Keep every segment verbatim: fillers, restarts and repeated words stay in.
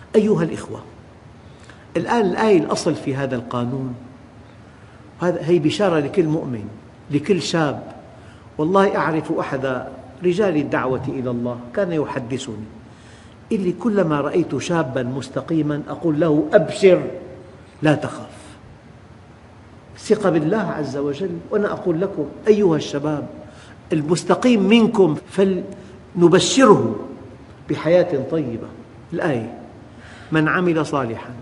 أيها الإخوة، الآن الآية الأصل في هذا القانون، هي بشارة لكل مؤمن، لكل شاب. والله أعرف أحد رجال الدعوة إلى الله كان يحدثني، إلي كلما رأيت شابا مستقيما أقول له: أبشر لا تخف، ثق بالله عز وجل. وأنا أقول لكم أيها الشباب المستقيم منكم فلنبشره بحياة طيبة. الآية: من عمل صالحا،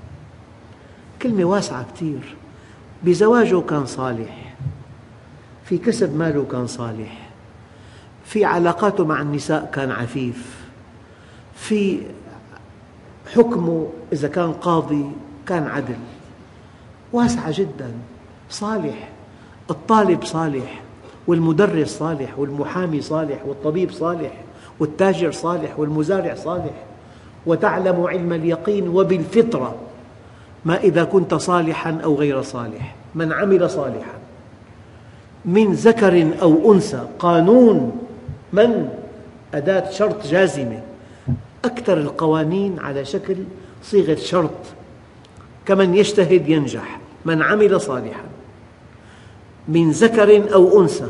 كلمة واسعة كثير. بزواجه كان صالح، في كسب ماله كان صالح، في علاقاته مع النساء كان عفيف، في حكمه إذا كان قاضي كان عدل. واسعة جدا. صالح، الطالب صالح، والمدرس صالح، والمحامي صالح، والطبيب صالح، والتاجر صالح، والمزارع صالح. وتعلم علم اليقين وبالفطرة ما إذا كنت صالحا أو غير صالح. من عمل صالحا من ذكر أو أنثى. قانون من أداة شرط جازمة. أكثر القوانين على شكل صيغة شرط، كمن يجتهد ينجح. من عمل صالحا من ذكر أو أنثى،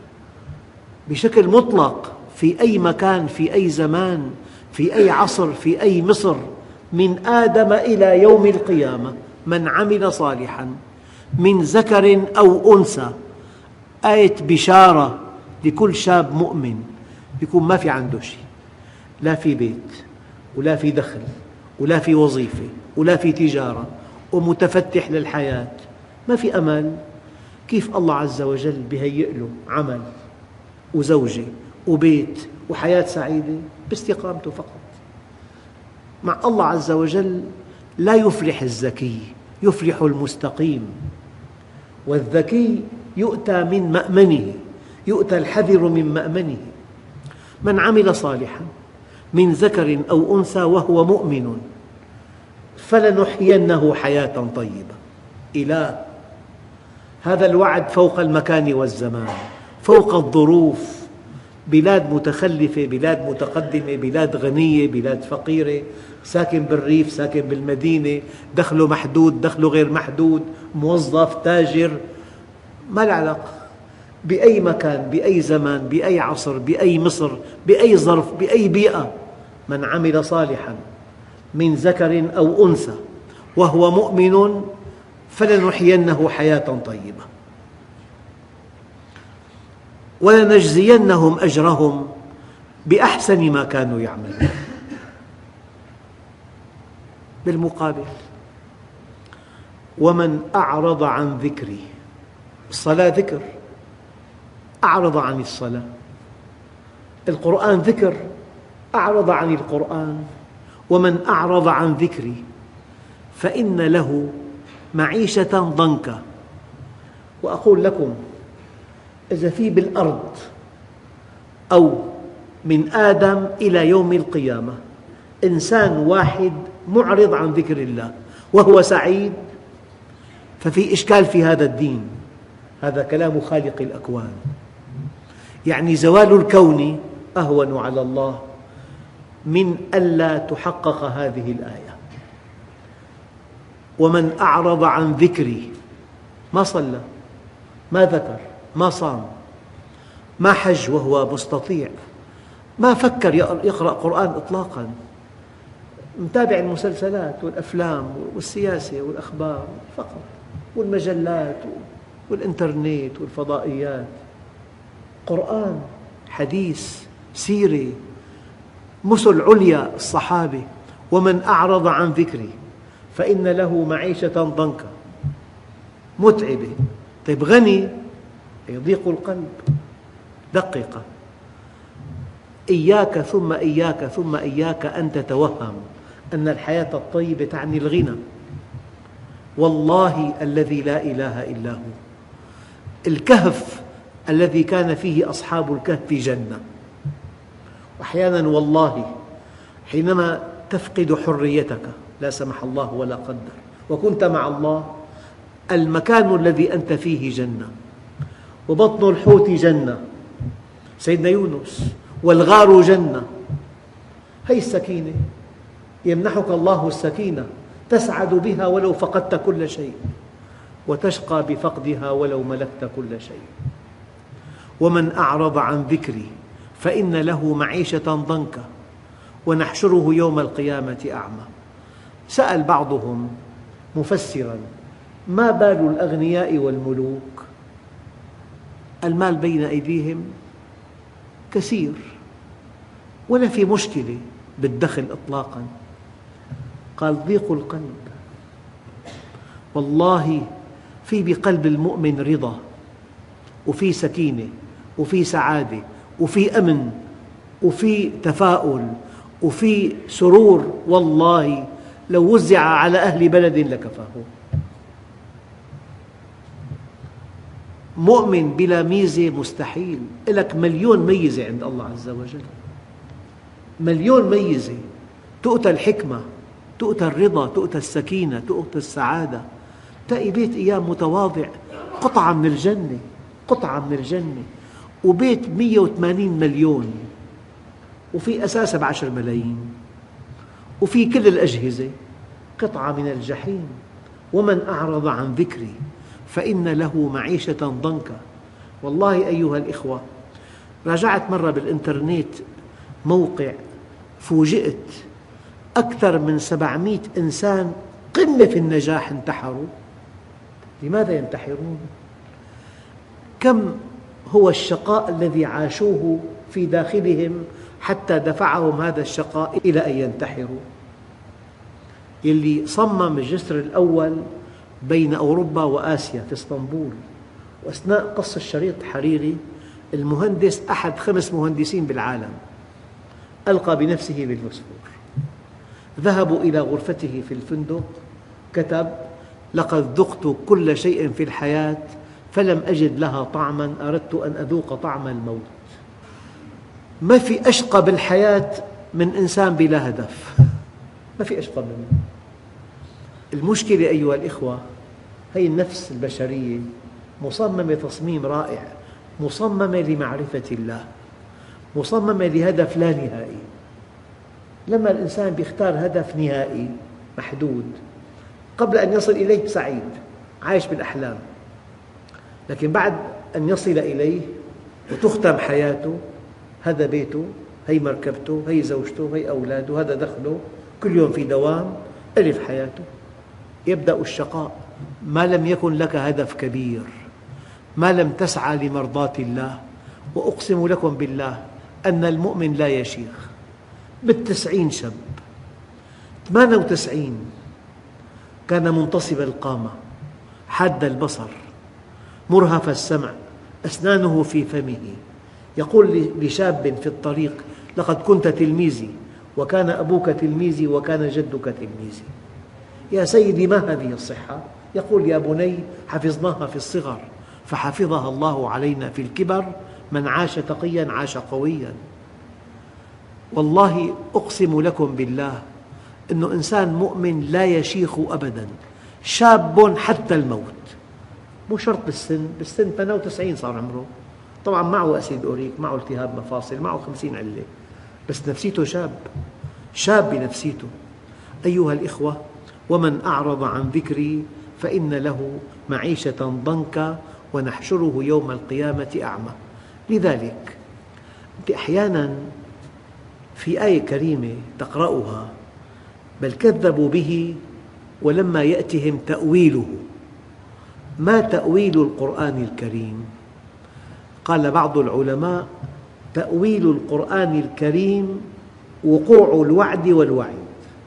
بشكل مطلق، في أي مكان، في أي زمان، في أي عصر، في أي مصر، من آدم إلى يوم القيامة. من عمل صالحا من ذكر أو أنثى، آية بشارة لكل شاب مؤمن يكون ما في عنده شيء، لا في بيت ولا في دخل ولا في وظيفة ولا في تجارة، ومتفتح للحياة، ما في أمل. كيف الله عز وجل بيهيئ له عمل وزوجة وبيت وحياة سعيدة؟ باستقامته فقط. مع الله عز وجل لا يفلح الذكي، يفلح المستقيم. والذكي يؤتى من مأمنه، يؤتى الحذر من مأمنه. من عمل صالحا من ذكر أو أنثى وهو مؤمن فلنحيينه حياة طيبة. إله، هذا الوعد فوق المكان والزمان، فوق الظروف. بلاد متخلفة، بلاد متقدمة، بلاد غنية، بلاد فقيرة، ساكن بالريف، ساكن بالمدينة، دخله محدود، دخله غير محدود، موظف، تاجر، ما له علاقة. بأي مكان، بأي زمان، بأي عصر، بأي مصر، بأي ظرف، بأي بيئة. من عمل صالحا من ذكر أو أنثى وهو مؤمن فلنحيينه حياة طيبة ولنجزينهم أجرهم بأحسن ما كانوا يعملون. بالمقابل: ومن أعرض عن ذكري. الصلاة ذكر، أعرض عن الصلاة. القرآن ذكر، أعرض عن القرآن. ومن أعرض عن ذكري فإن له معيشة ضنكا. وأقول لكم إذا في بالأرض أو من آدم إلى يوم القيامة إنسان واحد معرض عن ذكر الله وهو سعيد، ففي إشكال في هذا الدين. هذا كلام خالق الأكوان، يعني زوال الكون أهون على الله من ألا تحقق هذه الآية. ومن أعرض عن ذكري، ما صلى، ما ذكر، ما صام، ما حج وهو مستطيع، ما فكر يقرأ قرآن إطلاقاً، متابع المسلسلات والأفلام والسياسة والأخبار فقط، والمجلات والإنترنت والفضائيات. قرآن، حديث، سيرة، مثل عليا الصحابة. ومن أعرض عن ذكري فإن له معيشة ضنكا، متعبة. طيب غني يضيق القلب. دقق، إياك ثم إياك ثم إياك أن تتوهم أن الحياة الطيبة تعني الغنى. والله الذي لا إله إلا هو، الكهف الذي كان فيه أصحاب الكهف جنة. وأحياناً والله حينما تفقد حريتك، لا سمح الله ولا قدر، وكنت مع الله، المكان الذي أنت فيه جنة، وبطن الحوت جنة، سيدنا يونس، والغار جنة. هذه السكينة، يمنحك الله السكينة تسعد بها ولو فقدت كل شيء، وتشقى بفقدها ولو ملكت كل شيء. ومن أعرض عن ذكري فإن له معيشة ضنكا ونحشره يوم القيامة أعمى. سأل بعضهم مفسرا: ما بال الأغنياء والملوك؟ المال بين أيديهم كثير ولا في مشكلة بالدخل إطلاقا. قال: ضيق القلب. والله في بقلب المؤمن رضا، وفي سكينة، وفي سعادة، وفي أمن، وفي تفاؤل، وفي سرور، والله لو وزع على أهل بلد لكفاه. مؤمن بلا ميزة مستحيل. لك مليون ميزة عند الله عز وجل، مليون ميزة، تؤتى الحكمة، تؤتى الرضا، تؤتى السكينة، تؤتى السعادة. تلاقي بيت أيام متواضع قطعة من الجنة، قطعة من الجنة، وبيت مئة وثمانين مليون وفي أساسه بعشر ملايين وفي كل الأجهزة، قطعة من الجحيم. ومن أعرض عن ذكري فإن له معيشة ضنكا. والله أيها الإخوة، راجعت مرة بالإنترنت موقع، فوجئت أكثر من سبعمئة إنسان قمة في النجاح انتحروا. لماذا ينتحرون؟ كم هو الشقاء الذي عاشوه في داخلهم حتى دفعهم هذا الشقاء إلى أن ينتحروا. يلي صمم الجسر الأول بين أوروبا وآسيا في اسطنبول، وأثناء قص الشريط الحريري المهندس أحد خمس مهندسين بالعالم، ألقى بنفسه بالفسفور. ذهبوا إلى غرفته في الفندق، كتب: لقد ذقت كل شيء في الحياة فلم أجد لها طعما، أردت أن أذوق طعم الموت. ما في أشقى بالحياة من إنسان بلا هدف، ما في أشقى منه. المشكلة أيها الإخوة، هي النفس البشرية مصممة تصميم رائع، مصممة لمعرفة الله، مصممة لهدف لا نهائي. لما الإنسان يختار هدف نهائي محدود، قبل أن يصل إليه سعيد عايش بالأحلام، لكن بعد أن يصل إليه وتختم حياته، هذا بيته، هي مركبته، هي زوجته، هي أولاده، هذا دخله، كل يوم في دوام، ألف حياته. يبدأ الشقاء ما لم يكن لك هدف كبير، ما لم تسعى لمرضاة الله. وأقسم لكم بالله أن المؤمن لا يشيخ. بالتسعين شاب، ثمانية وتسعين كان منتصب القامة، حاد البصر، مرهف السمع، أسنانه في فمه، يقول لشاب في الطريق: لقد كنت تلميذي، وكان أبوك تلميذي، وكان جدك تلميذي. يا سيدي ما هذه الصحة؟ يقول: يا بني، حفظناها في الصغر فحفظها الله علينا في الكبر، من عاش تقيا عاش قويا. والله أقسم لكم بالله أنه إنسان مؤمن لا يشيخ أبدا، شاب حتى الموت. مو شرط بالسن، بالسن ثمانية وتسعين صار عمره، طبعا معه أسيد أوريك، معه التهاب مفاصل، معه خمسين علة، بس نفسيته شاب، شاب بنفسيته. أيها الإخوة، ومن أعرض عن ذكري فإن له معيشة ضنكا ونحشره يوم القيامة أعمى. لذلك أنت أحيانا في آية كريمة تقرأها: بل كذبوا به ولما يأتهم تأويله. ما تأويل القرآن الكريم؟ قال بعض العلماء: تأويل القرآن الكريم وقوع الوعد والوعيد.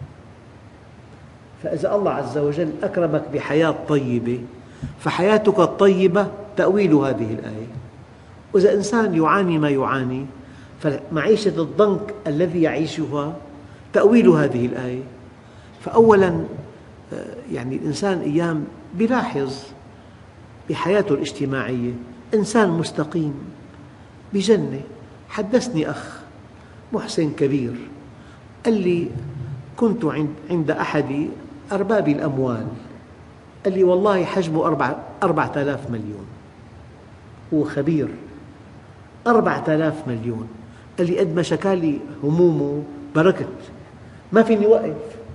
فإذا الله عز وجل أكرمك بحياة طيبة، فحياتك الطيبة تأويل هذه الآية. وإذا إنسان يعاني ما يعاني، فمعيشة الضنك الذي يعيشها تأويل هذه الآية. فأولاً يعني الإنسان أيام يلاحظ بحياته الاجتماعية إنسان مستقيم بجنة. حدثني أخ محسن كبير قال لي: كنت عند أحد أرباب الأموال، قال لي: والله حجمه أربعة آلاف مليون، هو خبير، أربعة آلاف مليون. قال لي: قد ما شكالي همومه بركت، ما فيني وقف،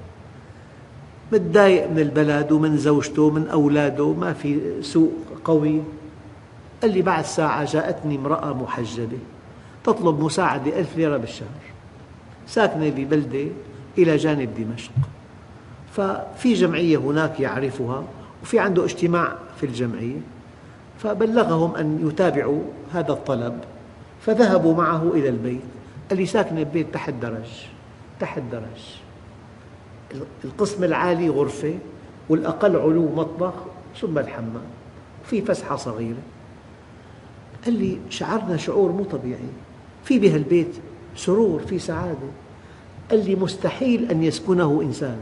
متضايق من البلد ومن زوجته ومن أولاده، ما في سوق قوي. قال لي بعد ساعة جاءتني امرأة محجبة تطلب مساعدة ألف ليرة بالشهر، ساكنة ببلدة إلى جانب دمشق، ففي جمعية هناك يعرفها وفي عنده اجتماع في الجمعية، فبلغهم أن يتابعوا هذا الطلب، فذهبوا معه إلى البيت. قال لي ساكنة ببيت تحت درج، تحت درج، القسم العالي غرفة والأقل علو مطبخ ثم الحمام، وفي فسحة صغيرة. قال لي شعرنا شعور مو طبيعي، في بهالبيت سرور، في سعادة. قال لي مستحيل أن يسكنه إنسان،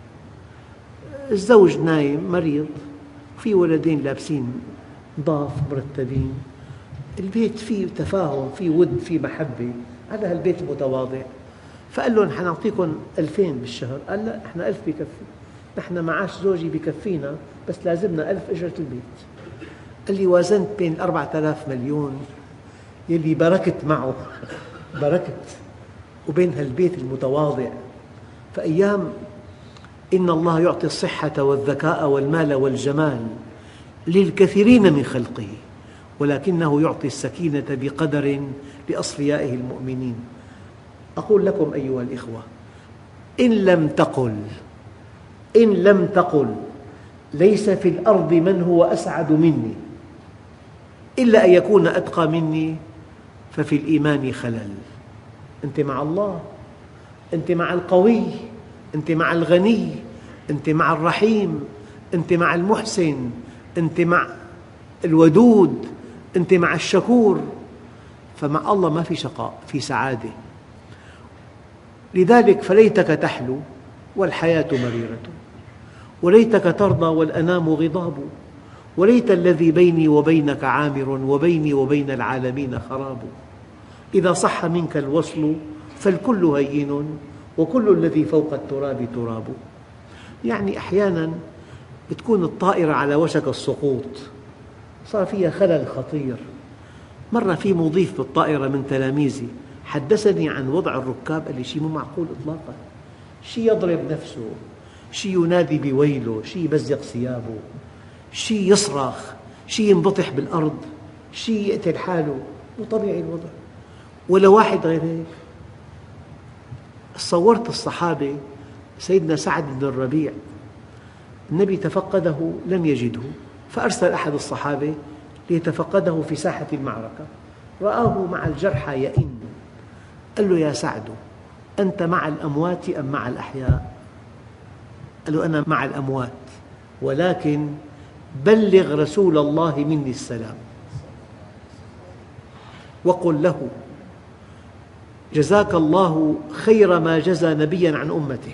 الزوج نايم مريض، في ولدين لابسين نظاف مرتبين، البيت فيه تفاهم، فيه ود، فيه محبة. هذا البيت المتواضع. فقال لهم حنعطيكم ألفين بالشهر. قال لا، إحنا ألف بكفي، نحن معاش زوجي بكفينا، بس لازمنا ألف أجرة البيت. قال لي وازنت بين الأربعة آلاف مليون يلي بركت معه بركت وبين هالبيت المتواضع. فأيام إن الله يعطي الصحة والذكاء والمال والجمال للكثيرين من خلقه، ولكنه يعطي السكينة بقدر لأصفيائه المؤمنين. أقول لكم أيها الإخوة، إن لم تقل إن لم تقل ليس في الأرض من هو أسعد مني إلا أن يكون أتقى مني، ففي الإيمان خلل. أنت مع الله، أنت مع القوي، أنت مع الغني، أنت مع الرحيم، أنت مع المحسن، أنت مع الودود، أنت مع الشكور. فمع الله ما في شقاء، في سعادة. لذلك فليتك تحلو والحياة مريرة، وليتك ترضى والأنام غضاب، وليت الذي بيني وبينك عامر، وبيني وبين العالمين خراب. إذا صح منك الوصل فالكل هين، وكل الذي فوق التراب تراب. يعني أحياناً بتكون الطائرة على وشك السقوط، صار فيها خلل خطير. مرة في مضيف بالطائرة من تلاميذي حدثني عن وضع الركاب، قال لي شيء مو معقول إطلاقاً، شيء يضرب نفسه، شيء ينادي بويله، شيء يبزق ثيابه، شيء يصرخ، شيء ينبطح بالأرض، شيء يقتل حاله. مو طبيعي الوضع. ولا واحد غير هيك. صورت الصحابة، سيدنا سعد بن الربيع النبي تفقده لم يجده، فأرسل أحد الصحابة ليتفقده في ساحة المعركة، رآه مع الجرحى يئن، قال له يا سعد أنت مع الأموات أم مع الأحياء؟ قال له أنا مع الأموات، ولكن بلغ رسول الله مني السلام، وقل له جزاك الله خير ما جزى نبيا عن أمته،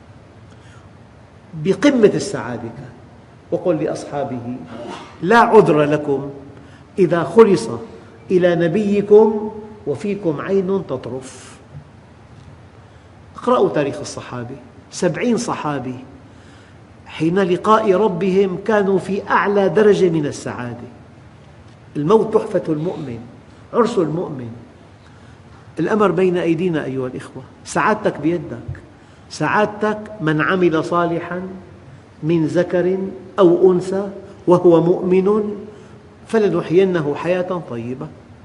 بقمة السعادة. وقل لأصحابه لا عذر لكم إذا خلص إلى نبيكم وفيكم عين تطرف. اقرأوا تاريخ الصحابة، سبعين صحابي حين لقاء ربهم كانوا في أعلى درجة من السعادة. الموت تحفة المؤمن، عرس المؤمن. الأمر بين أيدينا أيها الإخوة، سعادتك بيدك. سعادتك من عمل صالحاً من ذكر أو أنثى وهو مؤمن فلنحيينه حياة طيبة.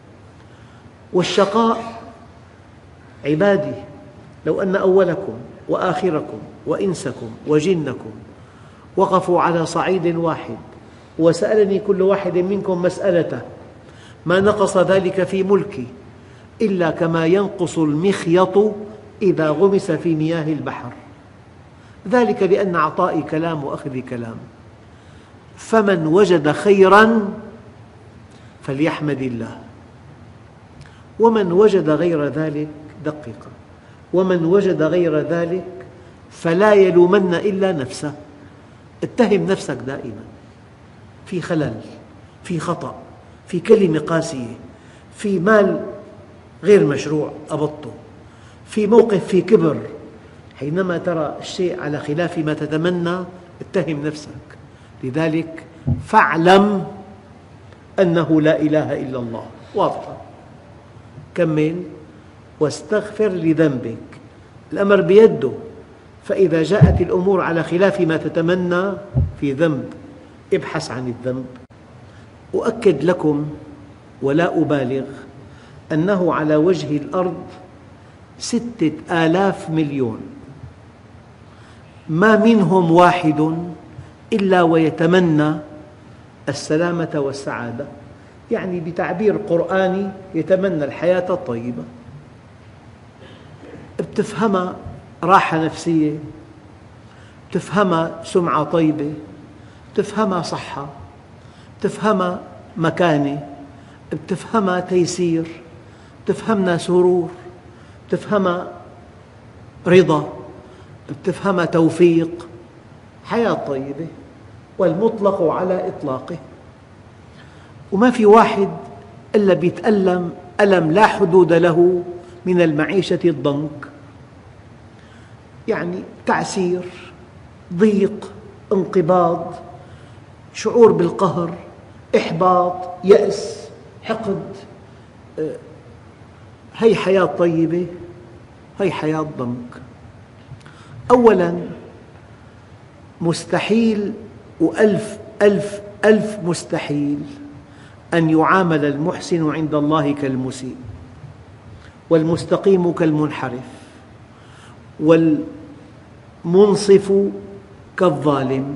والشقاء عبادي لو أن أولكم وآخركم وإنسكم وجنكم وقفوا على صعيد واحد وسألني كل واحد منكم مسألته ما نقص ذلك في ملكي إلا كما ينقص المخيط إذا غمس في مياه البحر، ذلك لأن عطائي كلام وأخذي كلام. فمن وجد خيراً فليحمد الله، ومن وجد غير ذلك دقق، ومن وجد غير ذلك فلا يلومن إلا نفسه. اتهم نفسك دائماً، في خلل، في خطأ، في كلمة قاسية، في مال غير مشروع قبضته، في موقف في كبر. حينما ترى الشيء على خلاف ما تتمنى اتهم نفسك. لذلك فاعلم أنه لا إله إلا الله، واضحة. كمل واستغفر لذنبك، الأمر بيده، فإذا جاءت الأمور على خلاف ما تتمنى في ذنب، ابحث عن الذنب. أؤكد لكم ولا أبالغ أنه على وجه الأرض ستة آلاف مليون، ما منهم واحد إلا ويتمنى السلامة والسعادة، يعني بتعبير قرآني يتمنى الحياة الطيبة. بتفهمها راحة نفسية، بتفهمها سمعة طيبة، بتفهمها صحة، بتفهمها مكانة، بتفهمها تيسير، بتفهمها سرور، بتفهمها رضا، بتفهمها توفيق، حياة طيبة، والمطلق على إطلاقه. وما في واحد إلا بيتألم ألم لا حدود له من المعيشة الضنك، يعني تعسير، ضيق، انقباض، شعور بالقهر، إحباط، يأس، حقد. هي حياة طيبة، هي حياة ضنك. أولاً مستحيل وألف ألف ألف مستحيل أن يعامل المحسن عند الله كالمسيء، والمستقيم كالمنحرف، والمنصف كالظالم،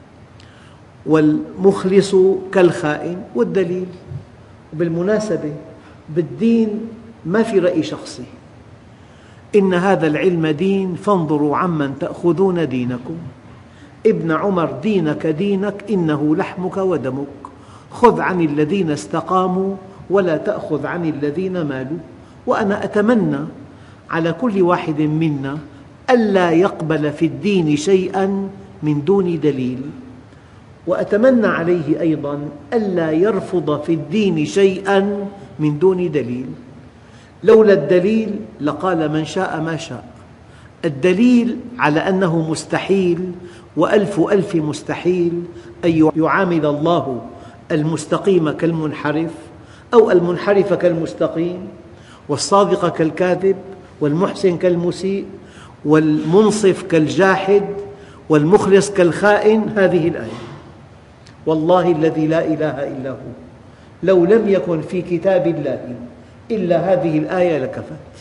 والمخلص كالخائن. والدليل، بالمناسبة بالدين ما في رأي شخصي، إن هذا العلم دين فانظروا عمن تأخذون دينكم. ابن عمر دينك دينك إنه لحمك ودمك، خذ عن الذين استقاموا ولا تأخذ عن الذين مالوا. وأنا أتمنى على كل واحد منا ألا يقبل في الدين شيئا من دون دليل، وأتمنى عليه أيضا ألا يرفض في الدين شيئا من دون دليل. لولا الدليل لقال من شاء ما شاء. الدليل على أنه مستحيل وألف ألف مستحيل أن يعامل الله المستقيم كالمنحرف، أو المنحرف كالمستقيم، والصادق كالكاذب، والمحسن كالمسيء، والمنصف كالجاحد، والمخلص كالخائن. هذه الآية والله الذي لا إله إلا هو لو لم يكن في كتاب الله إلا هذه الآية لكفت.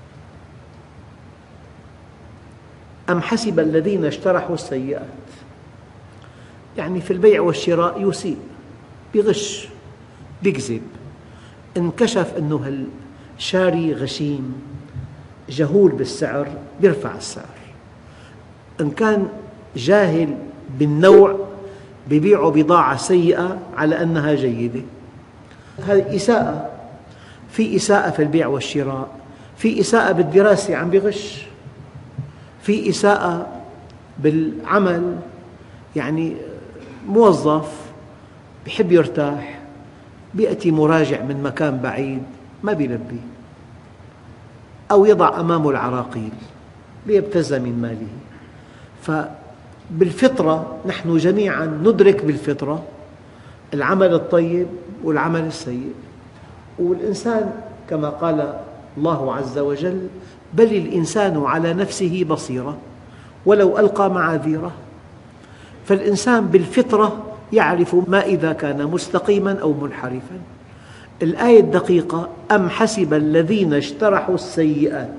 أم حسب الذين اجترحوا السيئات، يعني في البيع والشراء يسيء، بغش، بيكذب، انكشف أنه الشاري غشيم جهول بالسعر بيرفع السعر، إن كان جاهل بالنوع بيبيع بضاعة سيئة على أنها جيدة. هذه إساءة. في إساءة في البيع والشراء، في إساءة بالدراسة عم بغش، في إساءة بالعمل، يعني موظف بيحب يرتاح، بيأتي مراجع من مكان بعيد ما بيلبي، أو يضع أمامه العراقيل ليبتز من ماله. فبالفطرة نحن جميعا ندرك بالفطرة العمل الطيب والعمل السيء، والإنسان كما قال الله عز وجل بل الإنسان على نفسه بصيرة ولو ألقى معاذيره. فالإنسان بالفطرة يعرف ما إذا كان مستقيما أو منحرفا. الآية الدقيقة أم حسب الذين اجترحوا السيئات.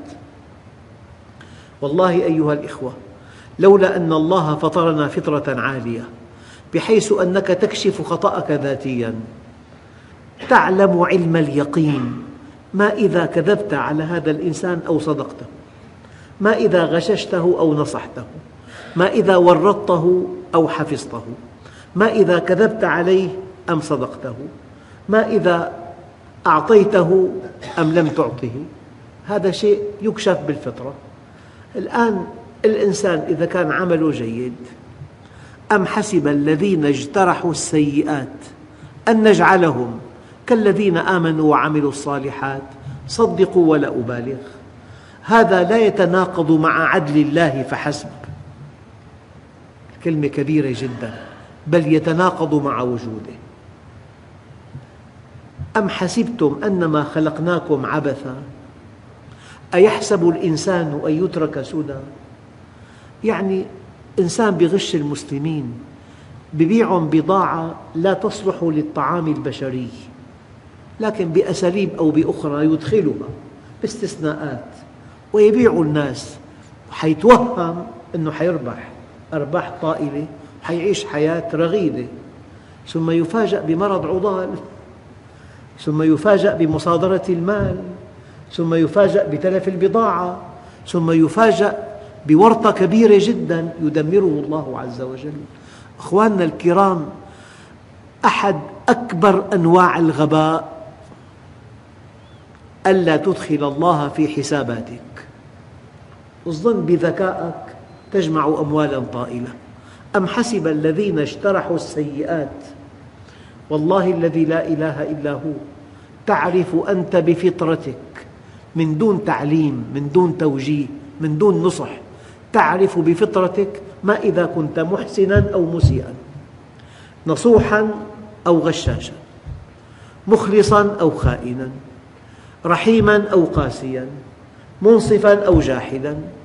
والله أيها الإخوة لولا أن الله فطرنا فطرة عالية بحيث أنك تكشف خطأك ذاتيا، تعلم علم اليقين ما إذا كذبت على هذا الإنسان أو صدقته، ما إذا غششته أو نصحته، ما إذا ورطته أو حفظته، ما إذا كذبت عليه أم صدقته، ما إذا أعطيته أم لم تعطه. هذا شيء يكشف بالفطرة. الآن الإنسان إذا كان عمله جيد، أم حسب الذين اجترحوا السيئات أن نجعلهم كالذين آمنوا وعملوا الصالحات. صدقوا ولا أبالغ، هذا لا يتناقض مع عدل الله فحسب، كلمة كبيرة جدا، بل يتناقض مع وجوده. أم حسبتم أنما خلقناكم عبثا أيحسب الإنسان أن يترك سدى يعني إنسان بيغش المسلمين، ببيعهم بضاعة لا تصلح للطعام البشري، لكن بأساليب أو بأخرى يدخلها باستثناءات ويبيع الناس، حيتوهم أنه حيربح أرباح طائلة وحيعيش حياة رغيدة، ثم يفاجأ بمرض عضال، ثم يفاجأ بمصادرة المال، ثم يفاجأ بتلف البضاعة، ثم يفاجأ بورطة كبيرة جدا يدمره الله عز وجل. أخواننا الكرام، أحد أكبر أنواع الغباء ألا تدخل الله في حساباتك، اظن بذكائك تجمع أموالا طائلة. أم حسب الذين اجترحوا السيئات، والله الذي لا إله إلا هو، تعرف أنت بفطرتك من دون تعليم، من دون توجيه، من دون نصح، تعرف بفطرتك ما إذا كنت محسنا أو مسيئا، نصوحا أو غشاشا، مخلصا أو خائنا، رحيما أو قاسيا، منصفا أو جاحدا.